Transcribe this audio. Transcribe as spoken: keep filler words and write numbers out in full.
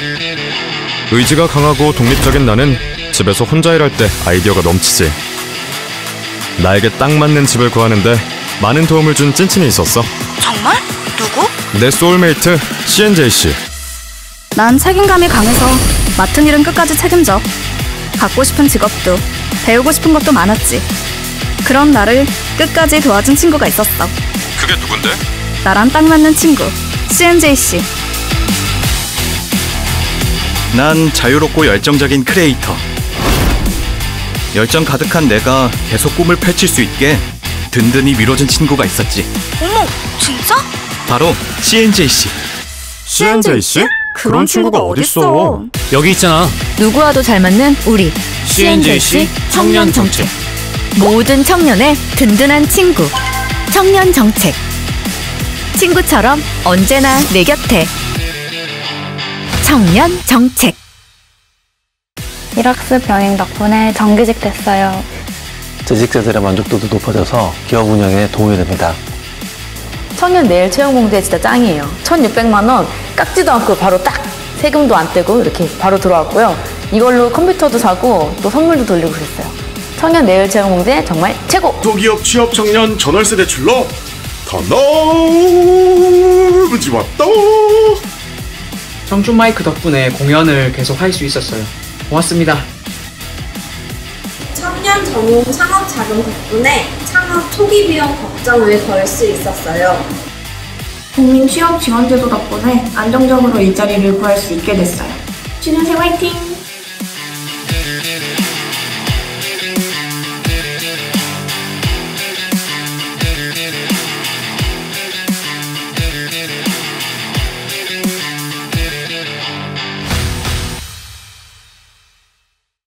의지가 강하고 독립적인 나는 집에서 혼자 일할 때 아이디어가 넘치지. 나에게 딱 맞는 집을 구하는데 많은 도움을 준 찐친이 있었어. 정말? 누구? 내 소울메이트 씨엔제이씨. 난 책임감이 강해서 맡은 일은 끝까지 책임져. 갖고 싶은 직업도 배우고 싶은 것도 많았지. 그런 나를 끝까지 도와준 친구가 있었어. 그게 누군데? 나랑 딱 맞는 친구 씨엔제이씨. 난 자유롭고 열정적인 크리에이터. 열정 가득한 내가 계속 꿈을 펼칠 수 있게 든든히 밀어준 친구가 있었지. 어머, 진짜? 바로 씨엔제이씨. 씨엔제이씨? 그런 친구가 어딨어? 여기 있잖아. 누구와도 잘 맞는 우리 씨엔제이씨 청년 정책. 모든 청년의 든든한 친구 청년 정책. 친구처럼 언제나 내 곁에. 청년 정책. 일학습 병행 덕분에 정규직 됐어요. 재직자들의 만족도도 높아져서 기업 운영에 도움이 됩니다. 청년 내일 채용공제 진짜 짱이에요. 천육백만 원 깎지도 않고 바로 딱 세금도 안 떼고 이렇게 바로 들어왔고요. 이걸로 컴퓨터도 사고 또 선물도 돌리고 그랬어요. 청년 내일 채용공제 정말 최고! 소기업 취업 청년 전월세 대출로 더 너무 좋았다. 청춘 마이크 덕분에 공연을 계속 할 수 있었어요. 고맙습니다. 청년 전용 창업 자금 덕분에 창업 초기 비용 걱정을 덜 수 있었어요. 국민 취업 지원제도 덕분에 안정적으로 일자리를 구할 수 있게 됐어요. 취준생 화이팅!